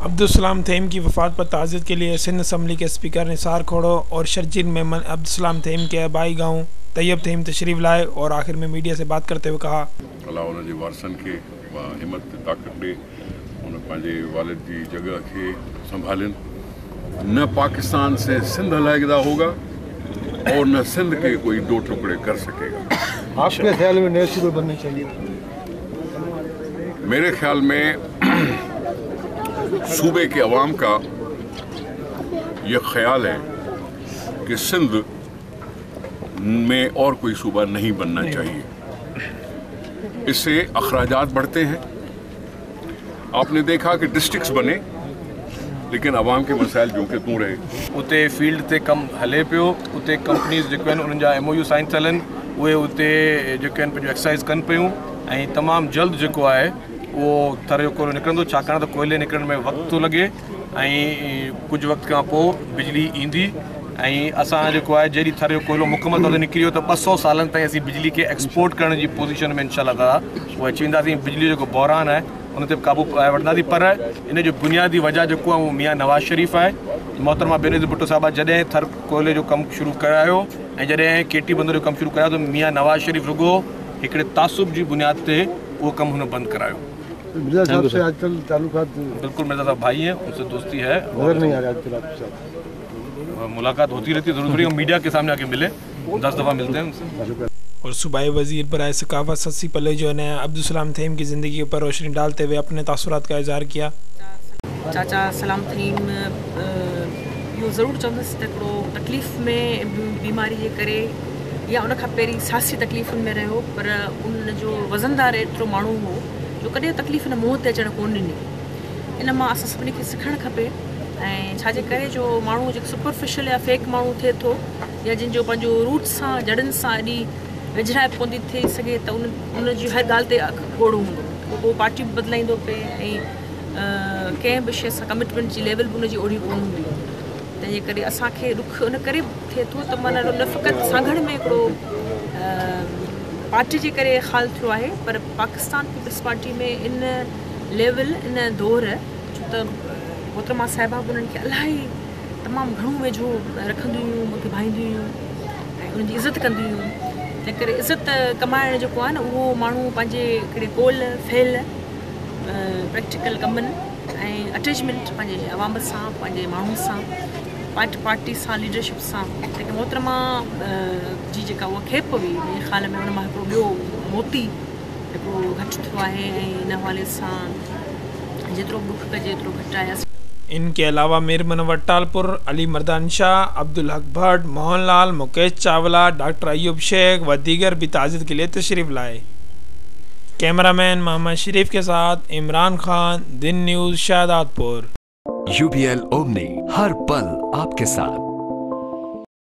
अब्दुलसलाम थईम की वफ़ात पर ताज़ियत के लिए सिंध असम्बली के स्पीकर निसार खोड़ो और शर्जील मेमन अब्दुलसलाम थईम के आबाई गाँव तैयब थईम तशरीफ़ लाए और आखिर में मीडिया से बात करते हुए कहा, अल्लाह उन जे वारसनि खे हिम्मत ताक़त ॾे, उन पंहिंजे वालिद जी जगह खे संभालिन। न पाकिस्तान से सिंध अलहदा होगा और न सिंध के कोई दो टुकड़े कर सकेगा। आपके ख्याल में नए सूबे बनने चाहिए? मेरे ख्याल में सूबे के अवाम का ये ख्याल है कि सिंध में और कोई सूबा नहीं बनना चाहिए। इससे अखराजात बढ़ते हैं। आपने देखा कि डिस्ट्रिक्ट्स बने लेकिन अवाम के मसाइल जो के तूं रहे। उते फील्ड ते कम हले पियो, उते कंपनीज़ जेके आहिनि उन्हनि जा MOU साइन थियल आहिनि, उहे उते जेके आहिनि पंहिंजो एक्सरसाइज़ कनि पियूं ऐं तमामु जल्द जेको आहे उहो थर जो कोयलो निकिरंदो, छाकाणि त कोयले निकिरण में वक़्तु थो लॻे ऐं कुझु वक़्त खां पोइ बिजली ईंदी। ऐं असां जेको आहे जॾहिं थर जो कोयलो मुकमल तौर ते निकिरी वियो त 200 सालनि ताईं असीं बिजली खे एक्सपोर्ट करण जी पोज़ीशन में इंशाअल्लाह ताला उहे अची वेंदासीं। बिजली जो जेको बहरान आहे उन ते काबू पाए वठंदासीं, पर इन जो बुनियादी वजह जेको आहे उहो मियां नवाज़ शरीफ़ आहे। मोहतरमा बेनज़ीर भुट्टो साहिबा जॾहिं थर कोयले जो कमु शुरू करायो ऐं जॾहिं KT बंदर जो कमु शुरू करायो त मियां नवाज़ शरीफ़ रुगो हिकिड़े तासुब जी बुनियाद ते उहो कमु हुन बंदि करायो। मिर्ज़ा साहब से आजकल ताल्लुकात? बिल्कुल, मिर्ज़ा साहब भाई हैं, उनसे दोस्ती है। नजर नहीं आ रहा आजकल आपके साथ? मुलाकात होती रहती है, ज़रूरी हम मीडिया के सामने आके मिले, 10 दफ़ा मिलते हैं उनसे। और सूबाई वज़ीर बराए सकाफ़त ससी पल्ले जो ने अब्दुलसलाम थईम की ज़िंदगी पर रोशनी डालते हुए अपने तासुरात का इज़हार किया। चाचा सलाम थईम इहो ज़रूरु चवंदसि त हिकिड़ो तकलीफ़ में बीमारी जे करे या उन खां पहिरीं सियासी तकलीफ़ुनि में रहियो, पर उन जो वज़नदार एतिरो माण्हू हो जो कॾहिं तकलीफ़ न मुंहं ते अचणु कोन ॾिनी। इन मां असां सभिनी खे सिखणु खपे ऐं छाजे करे जो माण्हू जेको सुपरफिशियल या फेक माण्हू थिए थो या जिन जो पंहिंजो रूट्स सां जड़नि सां एॾी विझड़ाए पवंदी थी सघे त उन जी हर ॻाल्हि ते घोड़ो हूंदो, पोइ पार्टी बि बदिलाईंदो पए ऐं कंहिं बि शइ सां कमिटमेंट जी लेवल बि उनजी ओड़ी कोन हूंदी। तंहिंजे करे असांखे ॾुख उन करे थिए थो त माना न फ़क़ति सांगड़ में हिकिड़ो पार्टी जे करे ख़ाल थियो आहे, पर पाकिस्तान पीपल्स पार्टी में इन लेवल इन दौर छो त मोहतरमा साहिबा बि उन्हनि खे इलाही तमामु घणो वेझो रखंदियूं हुयूं, मूंखे भाईंदियूं हुयूं ऐं उनजी इज़त कंदियूं हुयूं। तंहिं करे इज़त कमाइण जेको आहे न उहो माण्हू पंहिंजे हिकिड़े कोल फैल प्रैक्टिकल कमनि ऐं अटैचमेंट पंहिंजे अवाम सां, पंहिंजे माण्हुनि सां, पार्टी सां, लीडरशिप सां, जेके मोहतरमा जी जेका उहा खेप हुई मुंहिंजे ख़्याल में उन मां हिकिड़ो ॿियो मोती हिकिड़ो घटि थियो आहे ऐं इन हवाले सां जेतिरो ॾुख कजे एतिरो घटि आहे। इनके अलावा मीर मनवर टालपुर, अली मर्दान शाह, अब्दुल हक भट्ट, मोहन लाल, मुकेश चावला, डॉक्टर अयूब शेख व दीगर भी ताज़ियत के लिए तशरीफ़ लाए। कैमरामैन मोहम्मद शरीफ के साथ इमरान खान, दिन न्यूज़ शाहदादपुर। UBL ओमनी हर पल आपके साथ।